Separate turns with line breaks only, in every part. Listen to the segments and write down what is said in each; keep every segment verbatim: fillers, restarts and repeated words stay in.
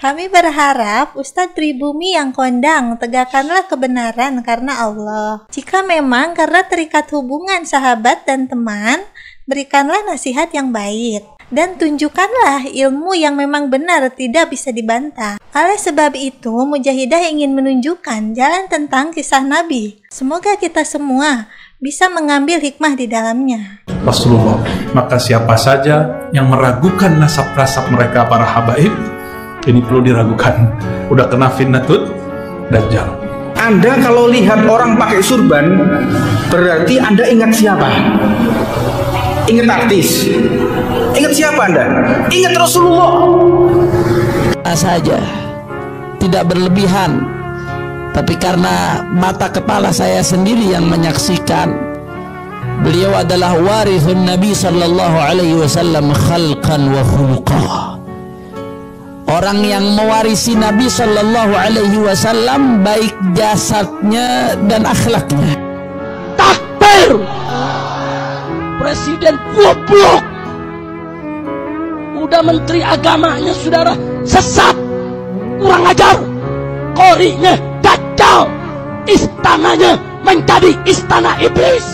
Kami berharap Ustadz Pribumi yang kondang, tegakkanlah kebenaran karena Allah. Jika memang karena terikat hubungan sahabat dan teman, berikanlah nasihat yang baik. Dan tunjukkanlah ilmu yang memang benar tidak bisa dibantah. Oleh sebab itu, Mujahidah ingin menunjukkan jalan tentang kisah Nabi. Semoga kita semua bisa mengambil hikmah di dalamnya.
Rasulullah, maka siapa saja yang meragukan nasab-nasab mereka para habaib, ini perlu diragukan. Udah kena fitnatut dajjal.
Anda kalau lihat orang pakai surban, berarti Anda ingat siapa? Ingat artis? Ingat siapa Anda? Ingat Rasulullah.
Saja, tidak berlebihan, tapi karena mata kepala saya sendiri yang menyaksikan, beliau adalah warithun Nabi sallallahu alaihi wasallam khalqan wa khuluqah. Orang yang mewarisi Nabi sallallahu alaihi wasallam baik jasadnya dan akhlaknya. Takbir! Presiden goblok. Udah menteri agamanya saudara sesat, kurang ajar, korinya dajjal, istananya menjadi istana iblis.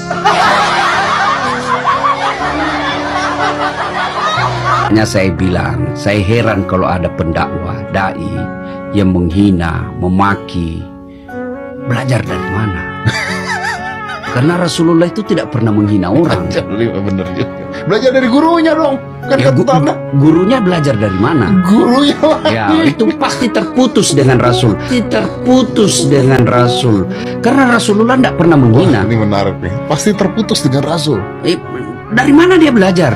Hanya saya bilang, saya heran kalau ada pendakwah, dai yang menghina, memaki. Belajar dari mana? Karena Rasulullah itu tidak pernah menghina orang.
Bener juga. Belajar dari gurunya dong. Kan
ya, gu
gu
gurunya belajar dari mana?
Gurunya lagi.
Ya, itu pasti terputus dengan Rasul. Terputus dengan Rasul. Karena Rasulullah tidak pernah menghina.
Wah, ini menarik nih. Pasti terputus dengan Rasul.
Eh, dari mana dia belajar?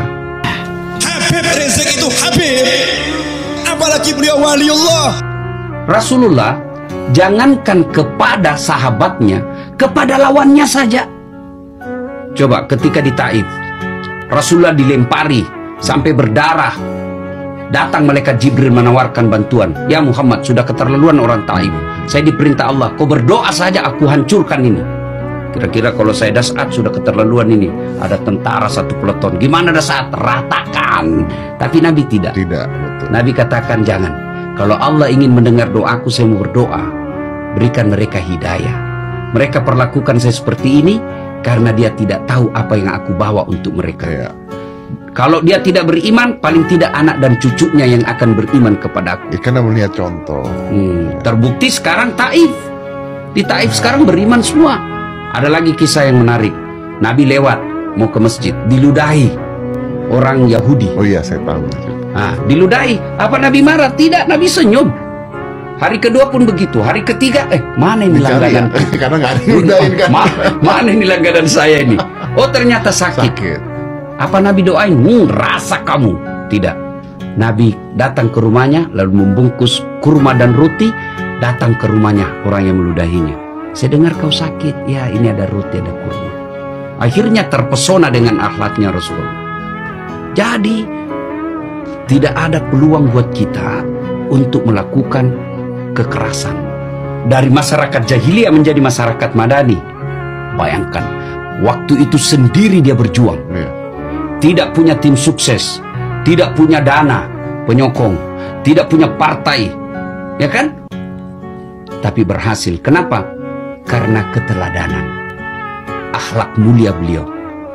Habib Rizik itu Habib, apalagi beliau waliullah.
Rasulullah jangankan kepada sahabatnya, kepada lawannya saja. Coba ketika di Taif, Rasulullah dilempari sampai berdarah. Datang malaikat Jibril menawarkan bantuan. Ya Muhammad, sudah keterlaluan orang Taif. Saya diperintah Allah, kau berdoa saja aku hancurkan ini. Kira-kira kalau saya Dasat sudah keterlaluan ini, ada tentara satu peleton, gimana Dasat? Ratakan. Tapi Nabi tidak.
Tidak, betul.
Nabi katakan jangan. Kalau Allah ingin mendengar doaku, saya mau berdoa. Berikan mereka hidayah. Mereka perlakukan saya seperti ini karena dia tidak tahu apa yang aku bawa untuk mereka. Ya. Kalau dia tidak beriman, paling tidak anak dan cucunya yang akan beriman kepadaku.
Ya, karena melihat contoh.
Hmm, terbukti sekarang Taif. Di Taif sekarang beriman semua. Ada lagi kisah yang menarik. Nabi lewat mau ke masjid, diludahi orang Yahudi.
Oh iya, saya tahu.
Nah, diludahi. Apa Nabi marah? Tidak, Nabi senyum. Hari kedua pun begitu. Hari ketiga, eh mana ini langganan?
Ya, karena nggak diludahin kan.
Ma mana ini langganan saya ini? Oh ternyata sakit.
Sakit.
Apa Nabi doain? Hmm, rasa kamu. Tidak. Nabi datang ke rumahnya lalu membungkus kurma dan roti. Datang ke rumahnya orang yang meludahinya. Saya dengar kau sakit. Ya, ini ada roti, ada kurma. Akhirnya terpesona dengan akhlaknya Rasulullah. Jadi tidak ada peluang buat kita untuk melakukan kekerasan. Dari masyarakat jahiliyah menjadi masyarakat madani. Bayangkan, waktu itu sendiri dia berjuang.
Ya.
Tidak punya tim sukses, tidak punya dana penyokong, tidak punya partai, ya kan? Tapi berhasil. Kenapa? Karena keteladanan, akhlak mulia beliau.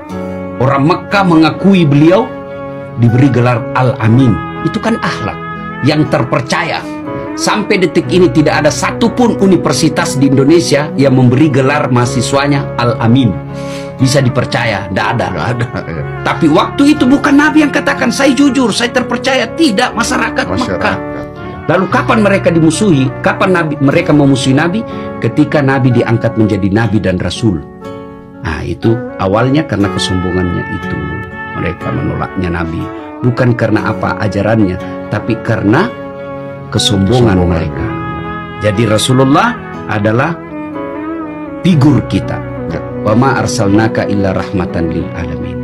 Orang Mekah mengakui beliau, diberi gelar Al-Amin. Itu kan akhlak yang terpercaya. Sampai detik ini tidak ada satupun universitas di Indonesia yang memberi gelar mahasiswanya Al-Amin. Bisa dipercaya, tidak ada.
Nggak ada. Ya.
Tapi waktu itu bukan Nabi yang katakan saya jujur, saya terpercaya. Tidak, masyarakat,
Masyarakat.
Mekah. Lalu kapan mereka dimusuhi? Kapan Nabi, mereka memusuhi Nabi? Ketika Nabi diangkat menjadi Nabi dan Rasul. Nah itu awalnya karena kesombongannya itu. Mereka menolaknya Nabi. Bukan karena apa ajarannya, tapi karena kesombongan, kesombongan mereka. Jadi Rasulullah adalah figur kita. Wa ma arsalnaka illa rahmatan lil alamin.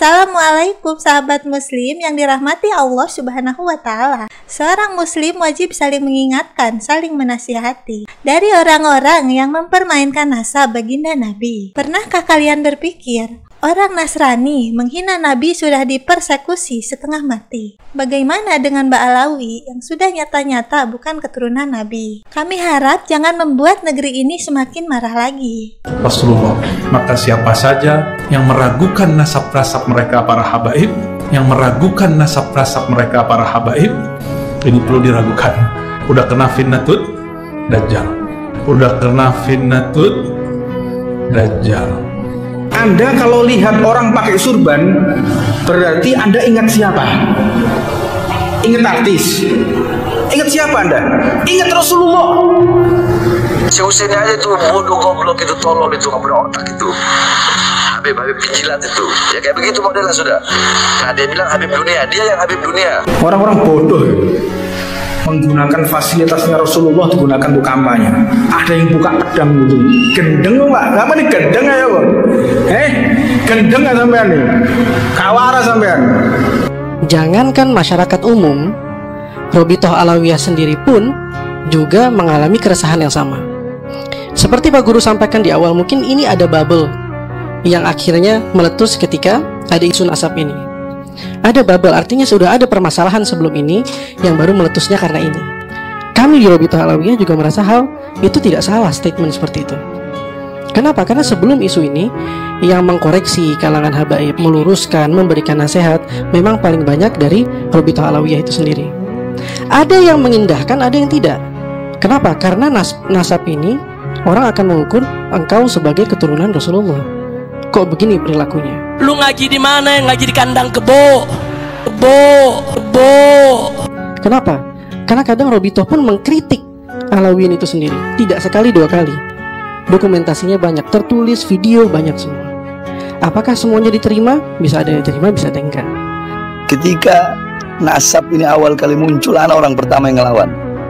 Assalamualaikum sahabat muslim yang dirahmati Allah Subhanahu wa Ta'ala. Seorang muslim wajib saling mengingatkan, saling menasihati dari orang-orang yang mempermainkan nasab baginda Nabi. Pernahkah kalian berpikir, orang Nasrani menghina Nabi sudah dipersekusi setengah mati? Bagaimana dengan Ba'alawi yang sudah nyata-nyata bukan keturunan Nabi? Kami harap jangan membuat negeri ini semakin marah lagi.
Rasulullah, maka siapa saja yang meragukan nasab-nasab mereka para habaib, yang meragukan nasab-nasab mereka para habaib, ini perlu diragukan. Udah kena fitnatut Dajjal. Udah kena fitnatut Dajjal.
Anda kalau lihat orang pakai surban, berarti Anda ingat siapa? Ingat artis? Ingat siapa Anda? Ingat Rasulullah.
Si Husain aja tuh bodoh goblok itu, tolol itu, nggak punya otak itu. Habib, Habib penjilat itu. Ya kayak begitu modelnya sudah. Nah dia bilang Habib dunia, dia yang Habib dunia.
Orang-orang bodoh menggunakan fasilitasnya Rasulullah digunakan untuk kampanye. Ada yang buka pedang gitu. Gendeng Pak, apa nih gendeng aja Pak? Eh, gendeng nggak sampean nih? Kawara sampean.
Jangankan masyarakat umum, Robitoh Alawiyah sendiri pun juga mengalami keresahan yang sama. Seperti Pak Guru sampaikan di awal, mungkin ini ada bubble yang akhirnya meletus ketika ada isu nasab ini. Ada bubble, artinya sudah ada permasalahan sebelum ini yang baru meletusnya karena ini. Kami di Robitoh Alawiyah juga merasa hal itu tidak salah statement seperti itu. Kenapa? Karena sebelum isu ini yang mengkoreksi kalangan habaib, meluruskan, memberikan nasihat memang paling banyak dari Robitoh Alawiyah itu sendiri. Ada yang mengindahkan, ada yang tidak. Kenapa? Karena nas nasab ini orang akan mengukur engkau sebagai keturunan Rasulullah. Kok begini perilakunya?
Lu ngaji di mana? Ngaji di kandang kebo. Kebo, kebo.
Kenapa? Karena kadang Robitoh pun mengkritik Alawiyin itu sendiri. Tidak sekali dua kali. Dokumentasinya banyak, tertulis, video banyak semua. Apakah semuanya diterima? Bisa ada yang diterima, bisa ada yang enggak.
Ketika nasab ini awal kali muncul, anak orang pertama yang ngelawan.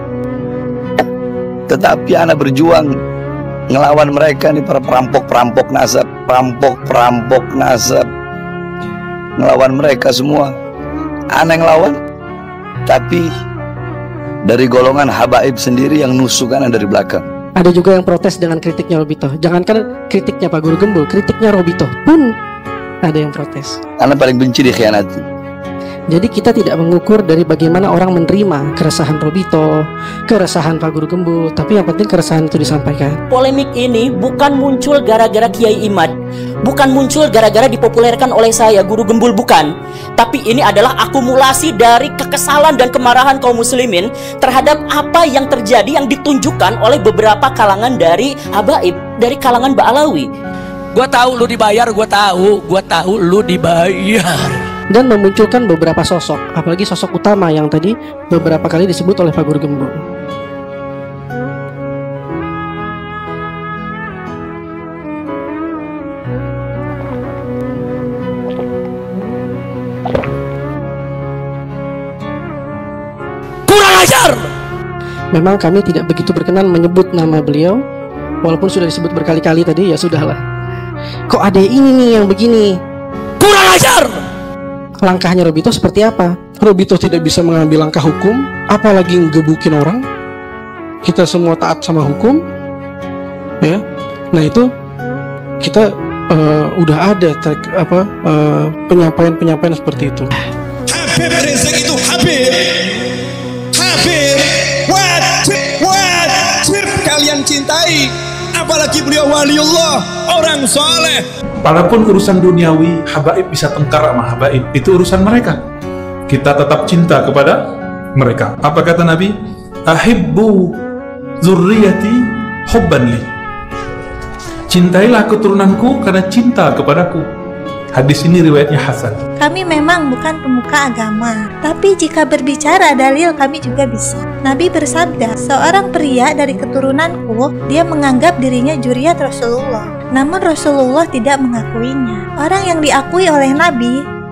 Tetapi anak berjuang ngelawan mereka nih, para perampok-perampok nasab, perampok-perampok nasab, ngelawan mereka semua. Anak yang lawan, tapi dari golongan habaib sendiri yang nusuk anak dari belakang.
Ada juga yang protes dengan kritiknya Robitoh. Jangankan kritiknya Pak Guru Gembul, kritiknya Robitoh pun ada yang protes.
Anak paling benci dikhianati.
Jadi kita tidak mengukur dari bagaimana orang menerima keresahan Robitoh, keresahan Pak Guru Gembul, tapi yang penting keresahan itu disampaikan.
Polemik ini bukan muncul gara-gara Kiai Imad, bukan muncul gara-gara dipopulerkan oleh saya, Guru Gembul, bukan. Tapi ini adalah akumulasi dari kekesalan dan kemarahan kaum muslimin terhadap apa yang terjadi yang ditunjukkan oleh beberapa kalangan dari habaib, dari kalangan Ba'alawi.
Gua tahu lu dibayar, gua tahu, gua tahu lu dibayar.
Dan memunculkan beberapa sosok, apalagi sosok utama yang tadi beberapa kali disebut oleh Pak Guru Gembul.
Kurang ajar.
Memang kami tidak begitu berkenan menyebut nama beliau, walaupun sudah disebut berkali-kali tadi, ya sudahlah. Kok ada ini nih yang begini?
Kurang ajar.
Langkahnya Robitoh seperti apa? Robitoh tidak bisa mengambil langkah hukum, apalagi ngegebukin orang. Kita semua taat sama hukum, ya. Nah itu kita uh, udah ada track, apa uh, penyampaian-penyampaian seperti itu.
Habib Rizik itu Habib, Habib wajib wajib kalian cintai. Apalagi beliau waliullah, orang soleh.
Walaupun urusan duniawi, habaib bisa tengkar sama habaib, itu urusan mereka. Kita tetap cinta kepada mereka. Apa kata Nabi? Ahibbu zurriyati hubban li. Cintailah keturunanku karena cinta kepadaku. Hadis ini riwayatnya Hasan.
Kami memang bukan pemuka agama, tapi jika berbicara dalil kami juga bisa. Nabi bersabda, seorang pria dari keturunanku, dia menganggap dirinya juriyat Rasulullah, namun Rasulullah tidak mengakuinya. Orang yang diakui oleh Nabi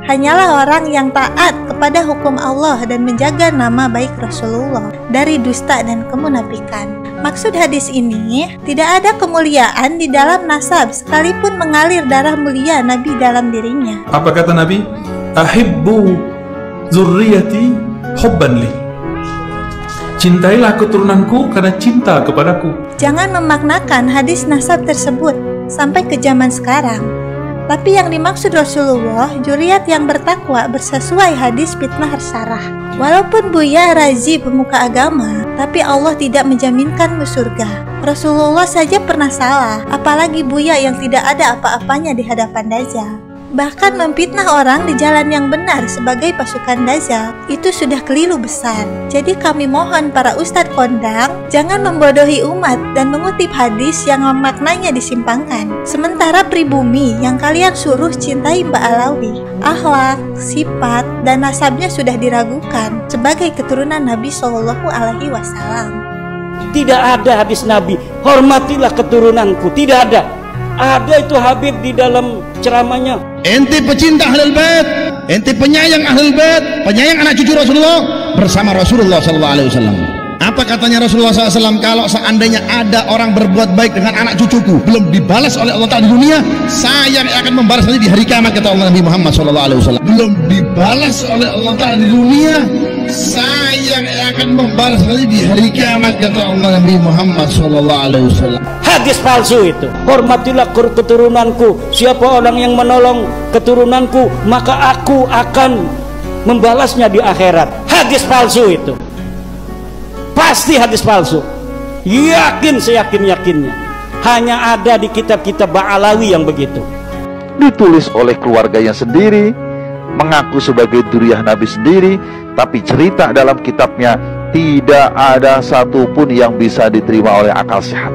hanyalah orang yang taat kepada hukum Allah dan menjaga nama baik Rasulullah dari dusta dan kemunafikan. Maksud hadis ini, tidak ada kemuliaan di dalam nasab sekalipun mengalir darah mulia Nabi dalam dirinya.
Apa kata Nabi? Ahibbu zurriyati hubban li. Cintailah keturunanku karena cinta kepadaku.
Jangan memaknakan hadis nasab tersebut sampai ke zaman sekarang. Tapi yang dimaksud Rasulullah, juriat yang bertakwa bersesuai hadis fitnah Sarah. Walaupun Buya Razi pemuka agama, tapi Allah tidak menjaminkanmu surga. Rasulullah saja pernah salah, apalagi Buya yang tidak ada apa-apanya di hadapan Dajjal. Bahkan memfitnah orang di jalan yang benar sebagai pasukan Dajjal, itu sudah keliru besar. Jadi kami mohon para ustadz kondang, jangan membodohi umat dan mengutip hadis yang maknanya disimpangkan. Sementara pribumi yang kalian suruh cintai Mbak Alawi, akhlak, sifat, dan nasabnya sudah diragukan sebagai keturunan Nabi Shallallahu Alaihi Wasallam.
Tidak ada hadis Nabi, hormatilah keturunanku, tidak ada. Ada itu Habib di dalam ceramahnya.
Ente pecinta Ahlul Bait, ente penyayang Ahlul Bait, penyayang anak cucu Rasulullah bersama Rasulullah Sallallahu Alaihi Wasallam. Apa katanya Rasulullah Sallallahu Alaihi Wasallam? Kalau seandainya ada orang berbuat baik dengan anak cucuku belum dibalas oleh Allah Taala di dunia, saya akan membalas nanti di hari kiamat, kata Allah Nabi Muhammad Sallallahu Alaihi Wasallam. Belum dibalas oleh Allah Taala di dunia, saya akan membalas nanti di hari kiamat, kata Allah Nabi Muhammad Sallallahu Alaihi Wasallam.
Hadis palsu itu. Hormatilah keturunanku. Siapa orang yang menolong keturunanku, maka aku akan membalasnya di akhirat. Hadis palsu itu. Pasti hadis palsu. Yakin seyakin-yakinnya. Hanya ada di kitab-kitab Ba'alawi yang begitu.
Ditulis oleh keluarganya sendiri, mengaku sebagai duriyah Nabi sendiri, tapi cerita dalam kitabnya tidak ada satupun yang bisa diterima oleh akal sehat.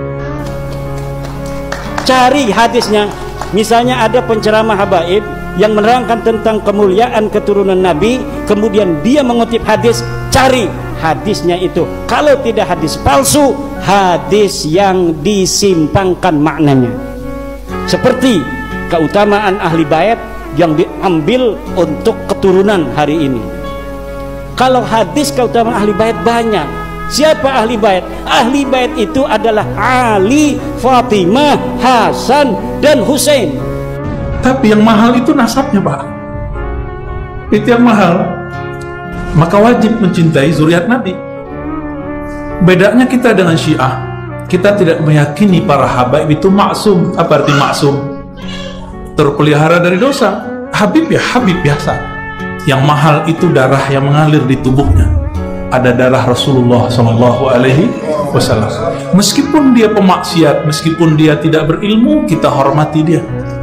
Cari hadisnya. Misalnya ada penceramah habaib yang menerangkan tentang kemuliaan keturunan Nabi, kemudian dia mengutip hadis, cari hadisnya itu. Kalau tidak hadis palsu, hadis yang disimpangkan maknanya. Seperti keutamaan ahli bait yang diambil untuk keturunan hari ini. Kalau hadis keutamaan ahli bait banyak. Siapa ahli bait? Ahli bait itu adalah Ali, Fatimah, Hasan, dan Husain.
Tapi yang mahal itu nasabnya, Pak. Itu yang mahal. Maka wajib mencintai zuriat Nabi. Bedanya kita dengan Syiah, kita tidak meyakini para habaib itu maksum. Apa arti maksum? Terpelihara dari dosa. Habib ya Habib biasa. Yang mahal itu darah yang mengalir di tubuhnya. Ada darah Rasulullah Shallallahu Alaihi Wasallam. Meskipun dia pemaksiat, meskipun dia tidak berilmu, kita hormati dia.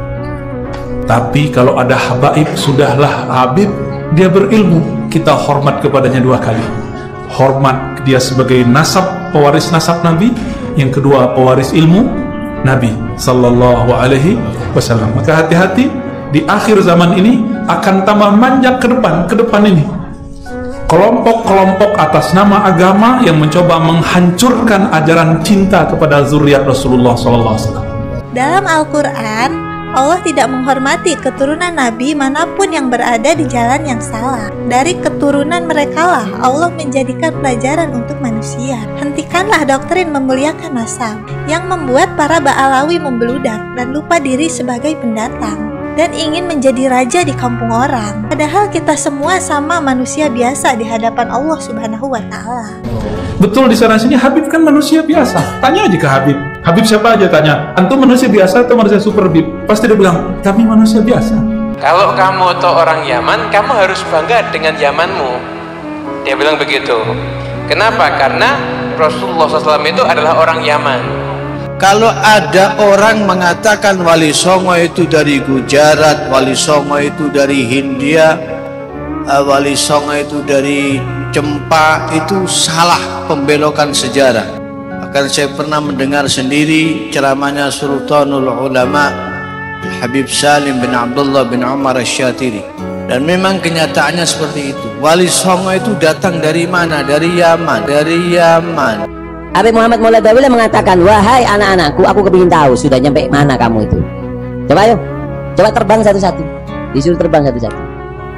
Tapi kalau ada habaib, sudahlah Habib, dia berilmu, kita hormat kepadanya dua kali. Hormat dia sebagai nasab, pewaris nasab Nabi. Yang kedua, pewaris ilmu Nabi Sallallahu Alaihi Wasallam. Maka hati-hati, di akhir zaman ini akan tambah manjak ke depan, ke depan ini. Kelompok-kelompok atas nama agama yang mencoba menghancurkan ajaran cinta kepada zuriat Rasulullah Sallallahu Alaihi Wasallam.
Dalam Al-Quran, Allah tidak menghormati keturunan Nabi manapun yang berada di jalan yang salah. Dari keturunan merekalah Allah menjadikan pelajaran untuk manusia. Hentikanlah doktrin memuliakan nasab yang membuat para Ba'alawi membeludak dan lupa diri sebagai pendatang dan ingin menjadi raja di kampung orang. Padahal kita semua sama manusia biasa di hadapan Allah Subhanahu wa Ta'ala.
Betul, di sana sini Habib kan manusia biasa. Tanya aja ke Habib. Habib siapa aja tanya, antum manusia biasa atau manusia super Habib? Pasti dia bilang, kami manusia biasa.
Kalau kamu atau orang Yaman, kamu harus bangga dengan Yamanmu. Dia bilang begitu. Kenapa? Karena Rasulullah shallallahu alaihi wasallam itu adalah orang Yaman.
Kalau ada orang mengatakan Wali Songo itu dari Gujarat, Wali Songo itu dari Hindia, Wali Songo itu dari Cempa, itu salah pembelokan sejarah. Bahkan saya pernah mendengar sendiri ceramahnya Sultanul Ulama Habib Salim bin Abdullah bin Umar Asy-Syatiri, dan memang kenyataannya seperti itu. Wali Songo itu datang dari mana? Dari Yaman, dari Yaman.
Habib Muhammad Maulana Dawila mengatakan, wahai anak-anakku, aku kepingin tahu sudah nyampe mana kamu itu. Coba yuk, coba terbang satu-satu. Disuruh terbang satu-satu.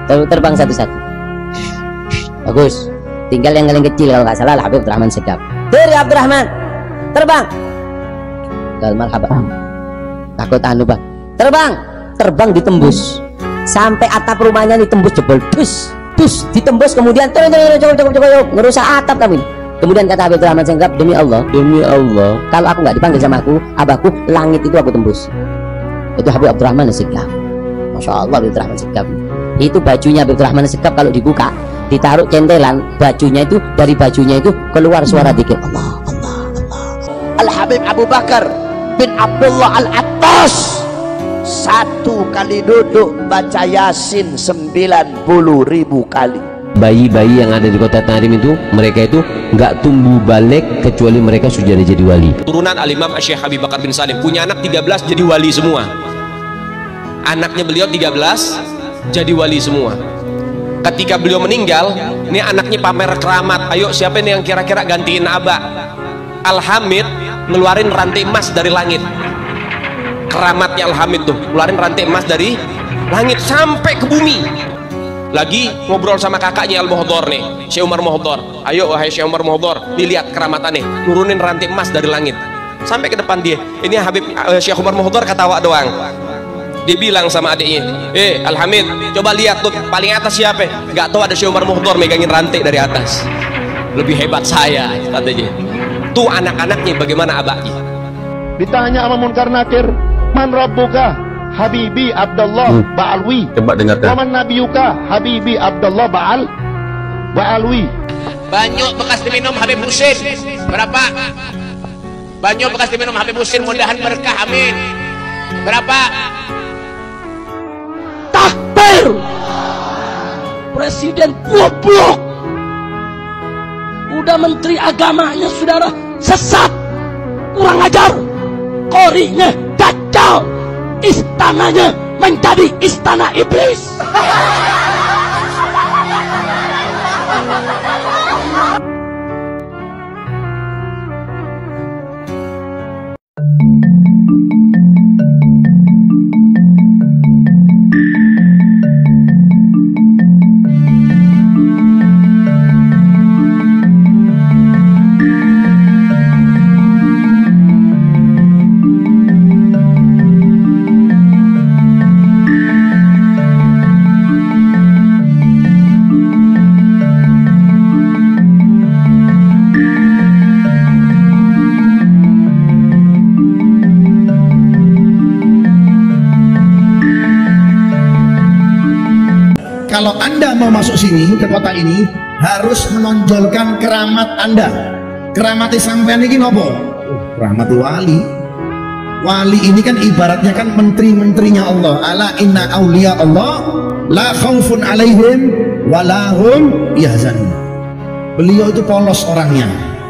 Ter terbang satu-satu. Bagus. Tinggal yang paling kecil kalau nggak salah Habib Abdurrahman Segaf. Dari Abdurrahman, terbang. Gal marhaba. Takut anu bang. Terbang, terbang ditembus. Sampai atap rumahnya ditembus jebol. Dus, dus ditembus kemudian turun turun cukup cukup cukup ngerusak atap kami. Kemudian kata Habib Abdurrahman Segaf, demi Allah, demi Allah, kalau aku nggak dipanggil sama aku, abahku, langit itu aku tembus. Itu Habib Abdurrahman Segaf. Masya Allah Habib Abdurrahman Segaf. Itu bajunya Habib Abdurrahman Segaf kalau dibuka, ditaruh centelan, bajunya itu dari bajunya itu keluar suara dikit Allah Allah Allah.
Al Habib Abu Bakar bin Abdullah Al Attas satu kali duduk baca Yasin sembilan puluh ribu kali.
Bayi-bayi yang ada di kota Tarim itu, mereka itu nggak tumbuh balik kecuali mereka sudah jadi wali.
Turunan Al-Imam Syekh Habib Bakar bin Salim punya anak tiga belas jadi wali semua. Anaknya beliau tiga belas jadi wali semua. Ketika beliau meninggal, ini anaknya pamer keramat. Ayo siapa ini yang kira-kira gantiin Abah? Al-Hamid ngeluarin rantai emas dari langit. Keramatnya Al-Hamid tuh ngeluarin rantai emas dari langit sampai ke bumi. Lagi ngobrol sama kakaknya Al-Muhdhar nih, Syekh Umar Muhdhar. Ayo wahai Syekh Umar Muhdhar, dilihat keramatannya, nurunin rantai emas dari langit sampai ke depan dia. Ini Habib uh, Syekh Umar Muhdhar ketawa doang. Dia bilang sama adiknya, eh Al-Hamid, coba lihat tuh paling atas siapa? Gak tahu ada Syekh Umar Muhdhar megangin rantai dari atas. Lebih hebat saya, katanya. Tuh anak-anaknya bagaimana abahnya?
Ditanya sama Munkar Nakir, man rabbuka? Habibi Abdullah hmm. Ba'alwi.
Coba dengarkan.
Waman nabiyuka? Habibi Abdullah Ba'al Ba'alwi.
Banyak bekas diminum Habib Husin. Berapa? Banyak bekas diminum Habib Husin, mudahan berkah, amin. Berapa?
Takbir. Presiden goblok. Udah menteri agamanya saudara sesat, kurang ajar, korinya kacau, istananya menjadi istana iblis.
Kalau Anda mau masuk sini ke kota ini harus menonjolkan keramat Anda. Keramatnya sampean ini nopo? Oh, keramat wali. Wali ini kan ibaratnya kan menteri-menterinya Allah. Ala inna auliya Allah la khaufun alaihim walahum yahzanun. Beliau itu polos orangnya.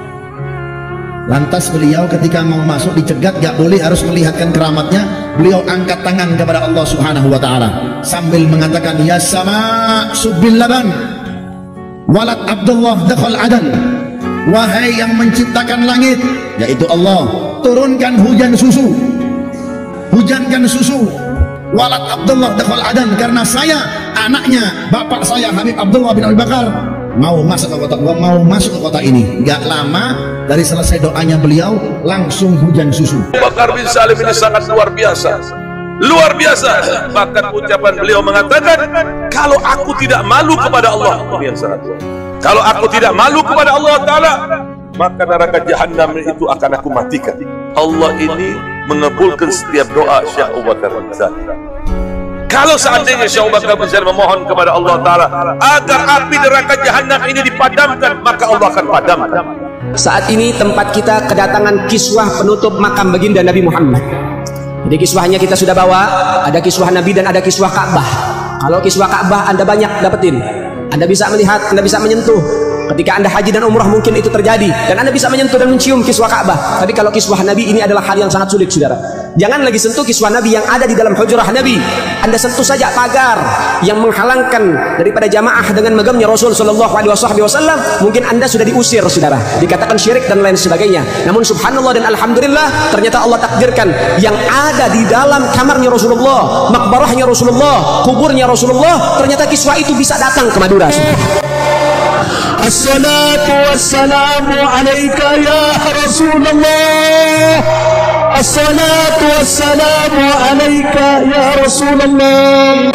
Lantas beliau ketika mau masuk dicegat, gak boleh, harus melihatkan keramatnya. Beliau angkat tangan kepada Allah Subhanahu wa ta'ala sambil mengatakan, ya sama subbil laban walad Abdullah dakhal adan. Wahai yang menciptakan langit, yaitu Allah, turunkan hujan susu, hujankan susu. Walad Abdullah dakhal adan, karena saya anaknya bapak saya Habib Abdullah bin Abi Bakar mau masuk ke kota, mau masuk ke kota ini. Gak lama dari selesai doanya beliau langsung hujan susu.
Bakar bin Salim ini sangat luar biasa, luar biasa. Bahkan ucapan beliau mengatakan, kalau aku tidak malu kepada Allah, kalau aku tidak malu kepada Allah Ta'ala, maka neraka jahanam itu akan aku matikan. Allah ini mengabulkan setiap doa Syekh Abu Bakar bin Salim. Kalau seandainya Syekh Abu Bakar bin Salim memohon kepada Allah Ta'ala agar api neraka jahanam ini dipadamkan, maka Allah akan padamkan.
Saat ini tempat kita kedatangan kiswah penutup makam baginda Nabi Muhammad. Jadi kiswahnya kita sudah bawa, ada kiswah Nabi dan ada kiswah Ka'bah. Kalau kiswah Ka'bah Anda banyak dapetin, Anda bisa melihat, Anda bisa menyentuh. Ketika Anda haji dan umrah mungkin itu terjadi, dan Anda bisa menyentuh dan mencium kiswah Ka'bah. Tapi kalau kiswah Nabi ini adalah hal yang sangat sulit, saudara. Jangan lagi sentuh kiswah Nabi yang ada di dalam hujrah Nabi. Anda sentuh saja pagar yang menghalangkan daripada jamaah dengan megamnya Rasul Shallallahu Alaihi Wasallam. Mungkin Anda sudah diusir, saudara, dikatakan syirik dan lain sebagainya. Namun subhanallah dan alhamdulillah, ternyata Allah takdirkan yang ada di dalam kamarnya Rasulullah, makbarahnya Rasulullah, kuburnya Rasulullah, ternyata kiswah itu bisa datang ke Madura.
Assalatu wassalamu alaika ya Rasulullah. Assalatu wassalamu alaika ya Rasulullah.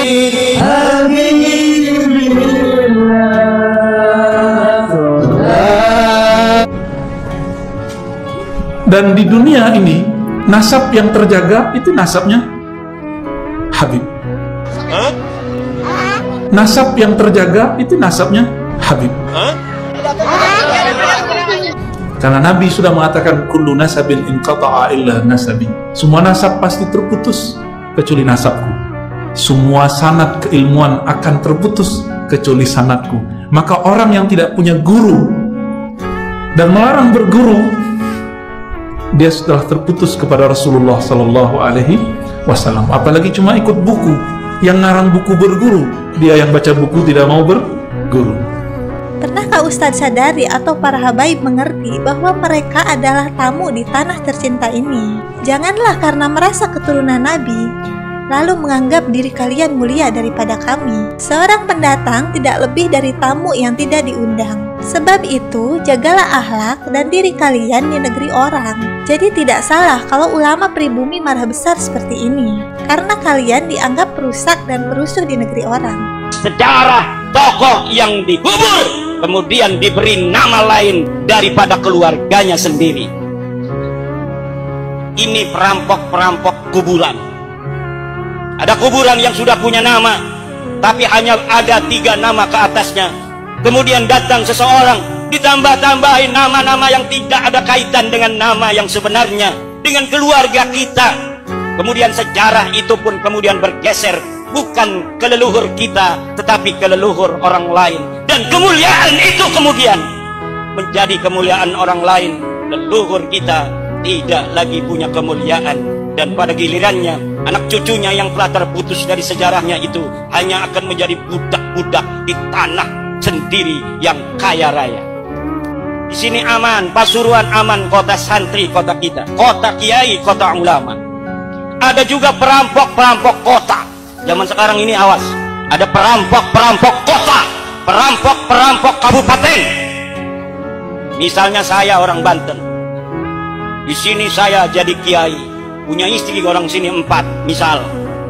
Dan di dunia ini nasab yang terjaga itu nasabnya Habib. Nasab yang terjaga itu nasabnya Habib. Karena Nabi sudah mengatakan kullu nasabin inqata'a illa nasabi. Semua nasab pasti terputus kecuali nasabku. Semua sanad keilmuan akan terputus kecuali sanadku. Maka orang yang tidak punya guru dan melarang berguru, dia sudah terputus kepada Rasulullah Sallallahu Alaihi Wasallam. Apalagi cuma ikut buku, yang ngarang buku berguru, dia yang baca buku tidak mau berguru.
Pernahkah Ustadz sadari atau para habaib mengerti bahwa mereka adalah tamu di tanah tercinta ini? Janganlah karena merasa keturunan Nabi, lalu menganggap diri kalian mulia daripada kami. Seorang pendatang tidak lebih dari tamu yang tidak diundang. Sebab itu, jagalah akhlak dan diri kalian di negeri orang. Jadi tidak salah kalau ulama pribumi marah besar seperti ini, karena kalian dianggap perusak dan perusuh di negeri orang.
Sejarah tokoh yang dikubur kemudian diberi nama lain daripada keluarganya sendiri. Ini perampok-perampok kuburan. Ada kuburan yang sudah punya nama, tapi hanya ada tiga nama ke atasnya. Kemudian datang seseorang, ditambah-tambahin nama-nama yang tidak ada kaitan dengan nama yang sebenarnya, dengan keluarga kita. Kemudian sejarah itu pun kemudian bergeser, bukan ke leluhur kita, tetapi ke leluhur orang lain. Dan kemuliaan itu kemudian menjadi kemuliaan orang lain. Leluhur kita tidak lagi punya kemuliaan. Dan pada gilirannya, anak cucunya yang telah terputus dari sejarahnya itu hanya akan menjadi budak-budak di tanah sendiri yang kaya raya. Di sini aman, Pasuruan aman, kota santri, kota kita, kota kiai, kota ulama. Ada juga perampok-perampok kota. Zaman sekarang ini awas, ada perampok-perampok kota, perampok-perampok kabupaten. Misalnya saya orang Banten, di sini saya jadi kiai, punya istri orang sini empat, misal.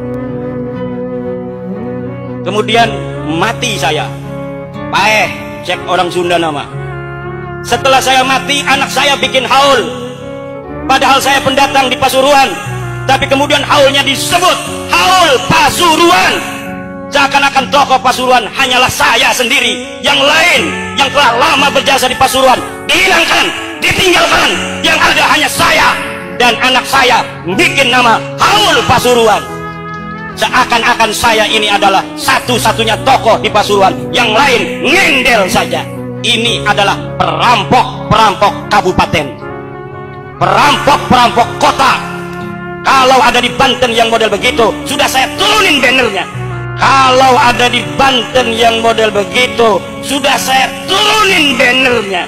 Kemudian mati saya, paeh, cek orang Sunda nama. Setelah saya mati, anak saya bikin haul. Padahal saya pendatang di Pasuruan, tapi kemudian haulnya disebut haul Pasuruan. Seakan-akan tokoh Pasuruan hanyalah saya sendiri. Yang lain yang telah lama berjasa di Pasuruan dihilangkan, ditinggalkan. Yang ada hanya saya dan anak saya bikin nama haul Pasuruan. Seakan-akan saya ini adalah satu-satunya tokoh di Pasuruan, yang lain ngendel saja. Ini adalah perampok-perampok kabupaten, perampok-perampok kota. Kalau ada di Banten yang model begitu, sudah saya turunin bannernya. Kalau ada di Banten yang model begitu, sudah saya turunin bannernya.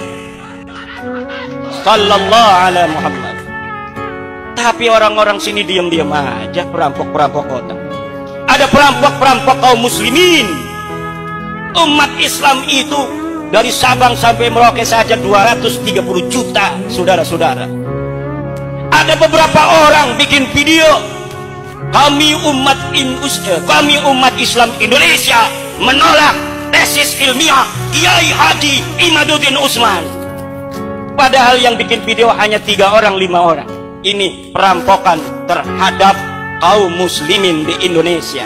Sallallahu ala Muhammad. Tapi orang-orang sini diam-diam aja, perampok-perampok kota. Ada perampok-perampok kaum muslimin. Umat Islam itu dari Sabang sampai Merauke saja dua ratus tiga puluh juta, saudara-saudara. Ada beberapa orang bikin video, kami umat Inus, kami umat Islam Indonesia menolak tesis ilmiah Kiai Haji Imaduddin Usman. Padahal yang bikin video hanya tiga orang, lima orang. Ini perampokan terhadap kaum muslimin di Indonesia.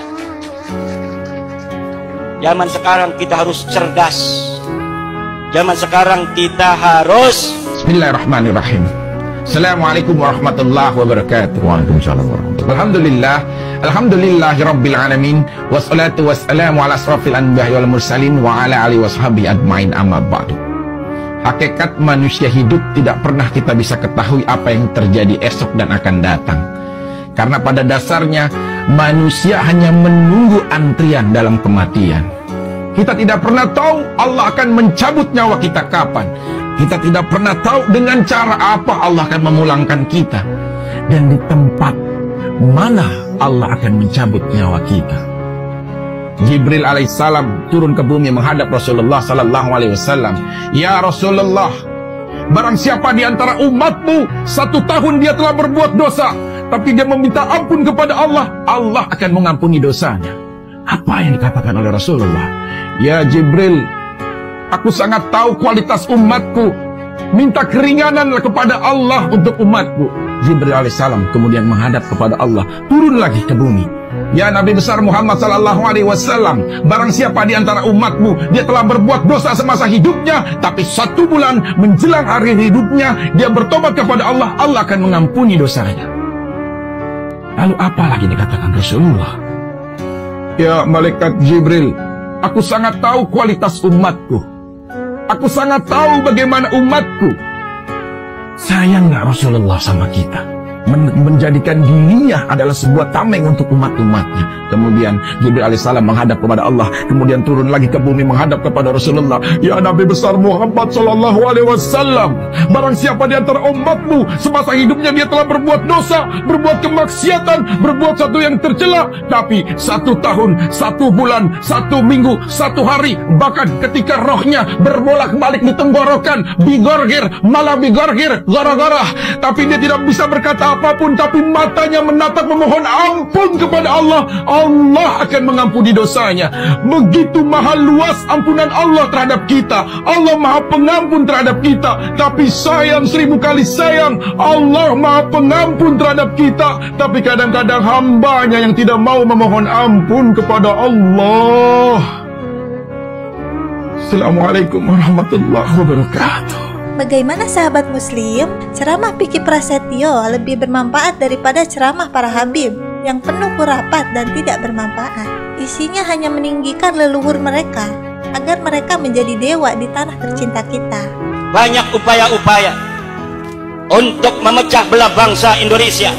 Zaman sekarang kita harus cerdas. Zaman sekarang kita harus.
Bismillahirrahmanirrahim. Assalamualaikum warahmatullahi wabarakatuh. Waalaikumsalam warahmatullahi wabarakatuh. Alhamdulillah, alhamdulillahi rabbil alamin, wassalatu wassalamu ala asrafil anbiya'i wal mursalin wa ala alihi washabihi ajmain, amma ba'du. Hakikat manusia hidup tidak pernah kita bisa ketahui apa yang terjadi esok dan akan datang. Karena pada dasarnya manusia hanya menunggu antrian dalam kematian. Kita tidak pernah tahu Allah akan mencabut nyawa kita kapan. Kita tidak pernah tahu dengan cara apa Allah akan memulangkan kita. Dan di tempat mana Allah akan mencabut nyawa kita. Jibril alaihissalam turun ke bumi menghadap Rasulullah sallallahu alaihi wasallam. Ya Rasulullah, barang siapa di antara umatmu satu tahun dia telah berbuat dosa, tapi dia meminta ampun kepada Allah, Allah akan mengampuni dosanya. Apa yang dikatakan oleh Rasulullah? Ya Jibril, aku sangat tahu kualitas umatku. Minta keringanan kepada Allah untuk umatku. Jibril alaihissalam kemudian menghadap kepada Allah, turun lagi ke bumi. Ya Nabi besar Muhammad sallallahu alaihi wasallam, barang siapa di antara umatmu dia telah berbuat dosa semasa hidupnya, tapi satu bulan menjelang hari hidupnya dia bertobat kepada Allah, Allah akan mengampuni dosanya. Lalu apa lagi dikatakan Rasulullah? Ya malaikat Jibril, aku sangat tahu kualitas umatku. Aku sangat tahu bagaimana umatku. Sayang nggak Rasulullah sama kita? Men menjadikan dirinya adalah sebuah tameng untuk umat-umatnya. Kemudian Jibril alaihissalam menghadap kepada Allah, kemudian turun lagi ke bumi menghadap kepada Rasulullah. Ya Nabi besar Muhammad sallallahu alaihi wasallam, barang siapa di antara umatmu semasa hidupnya dia telah berbuat dosa, berbuat kemaksiatan, berbuat satu yang tercela, tapi satu tahun, satu bulan, satu minggu, satu hari, bahkan ketika rohnya berbolak-balik di tenggorokan, bigorgir, malah bigorgir, gara-gara, tapi dia tidak bisa berkata apapun, tapi matanya menatap memohon ampun kepada Allah, Allah akan mengampuni dosanya. Begitu maha luas ampunan Allah terhadap kita. Allah maha pengampun terhadap kita. Tapi sayang, seribu kali sayang, Allah maha pengampun terhadap kita, tapi kadang-kadang hambanya yang tidak mau memohon ampun kepada Allah. Assalamualaikum warahmatullahi wabarakatuh.
Bagaimana sahabat muslim? Ceramah Piki Prasetyo lebih bermanfaat daripada ceramah para habib yang penuh kurapat dan tidak bermanfaat. Isinya hanya meninggikan leluhur mereka agar mereka menjadi dewa di tanah tercinta kita.
Banyak upaya-upaya untuk memecah belah bangsa Indonesia,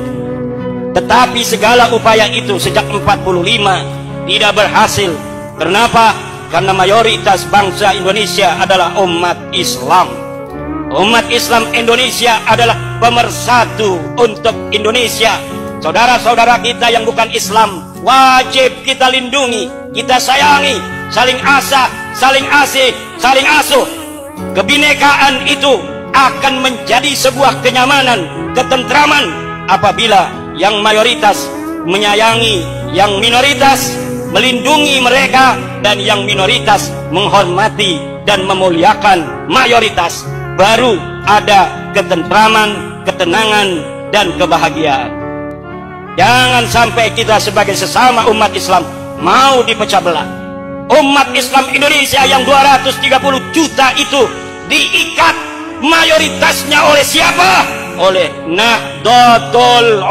tetapi segala upaya itu sejak empat puluh lima tidak berhasil. Kenapa? Karena mayoritas bangsa Indonesia adalah umat Islam. Umat Islam Indonesia adalah pemersatu untuk Indonesia. Saudara-saudara kita yang bukan Islam wajib kita lindungi, kita sayangi, saling asah, saling asih, saling asuh. Kebinekaan itu akan menjadi sebuah kenyamanan, ketentraman apabila yang mayoritas menyayangi yang minoritas, melindungi mereka, dan yang minoritas menghormati dan memuliakan mayoritas. Baru ada ketentraman, ketenangan, dan kebahagiaan. Jangan sampai kita sebagai sesama umat Islam mau dipecah belah. Umat Islam Indonesia yang dua ratus tiga puluh juta itu diikat mayoritasnya oleh siapa? Oleh Nahdlatul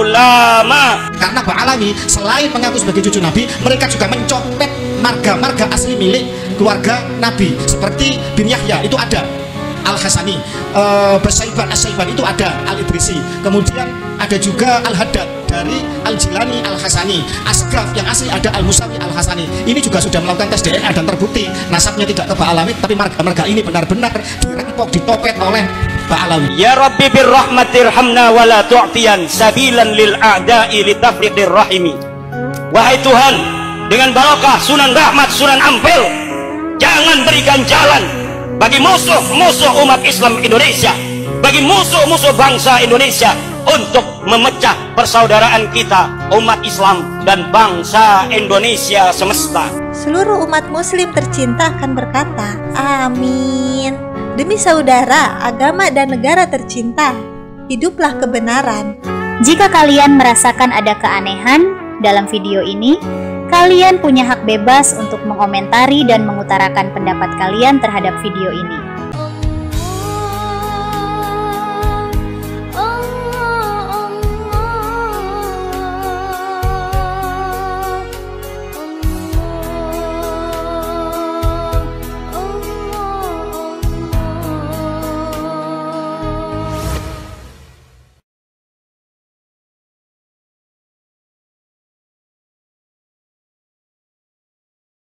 Ulama.
Karena Pak Alawi selain mengaku sebagai cucu Nabi, mereka juga mencopet marga-marga asli milik keluarga Nabi. Seperti bin Yahya itu ada, Al-Hasani, uh, Basaiban As-Saiban itu ada, Al-Idrisi, kemudian ada juga Al-Haddad dari Al-Jilani Al-Hasani, Asgaf yang asli ada Al-Musawi Al-Hasani. Ini juga sudah melakukan tes D N A dan terbukti nasabnya tidak ke Pak Alawi, tapi marga-marga ini benar-benar dirempok, ditopet oleh Pak Alawi.
Ya Rabbi birrahmatirhamna wa la tu'tiyan sabilan lil a'da'i litafriqir rahimi. Wahai Tuhan, dengan barokah Sunan Rahmat, Sunan Ampel, jangan berikan jalan bagi musuh-musuh umat Islam Indonesia, bagi musuh-musuh bangsa Indonesia untuk memecah persaudaraan kita, umat Islam dan bangsa Indonesia semesta.
Seluruh umat muslim tercinta akan berkata, amin. Demi saudara, agama dan negara tercinta, hiduplah kebenaran.
Jika kalian merasakan ada keanehan dalam video ini, kalian punya hak bebas untuk mengomentari dan mengutarakan pendapat kalian terhadap video ini.